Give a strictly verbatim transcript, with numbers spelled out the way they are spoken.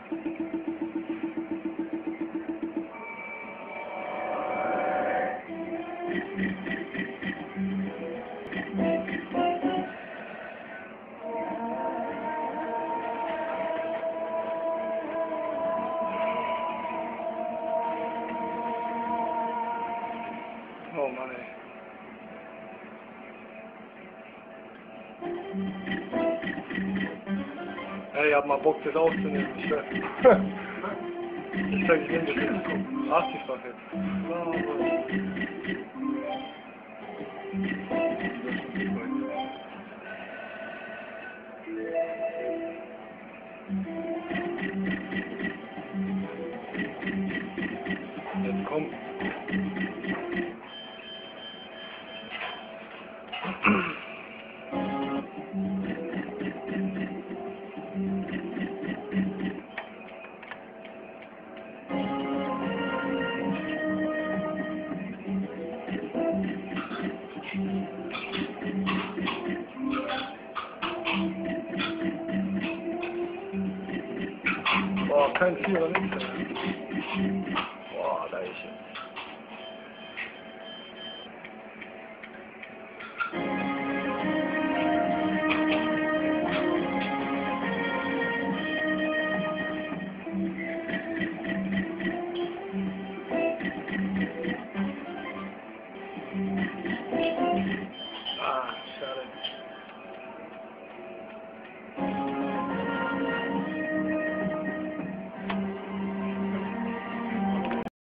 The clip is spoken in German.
Oh Mann, ey. Ey, ich hab mal Bock, das aufzunehmen. Ich sag, ich sag, ich nehme das jetzt achtzigfach jetzt. Jetzt komm. Boah, kein Vierer, nichts. Boah, da ist er.